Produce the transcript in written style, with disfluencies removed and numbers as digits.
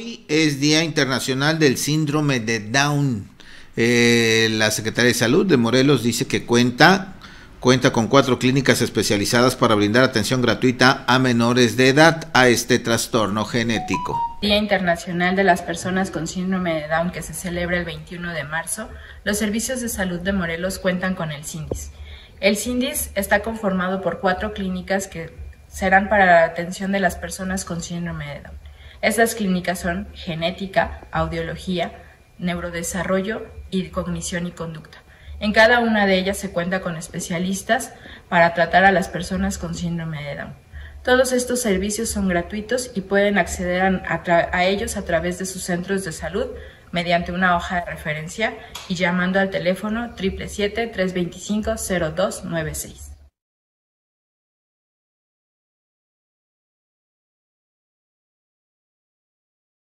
Hoy es Día Internacional del Síndrome de Down. La Secretaría de Salud de Morelos dice que cuenta con 4 clínicas especializadas para brindar atención gratuita a menores de edad a este trastorno genético. Día Internacional de las Personas con Síndrome de Down, que se celebra el 21 de marzo, los servicios de salud de Morelos cuentan con el CINDIS. El CINDIS está conformado por 4 clínicas que serán para la atención de las personas con síndrome de Down. Estas clínicas son genética, audiología, neurodesarrollo y cognición y conducta. En cada una de ellas se cuenta con especialistas para tratar a las personas con síndrome de Down. Todos estos servicios son gratuitos y pueden acceder a ellos a través de sus centros de salud mediante una hoja de referencia y llamando al teléfono 777-325-0296.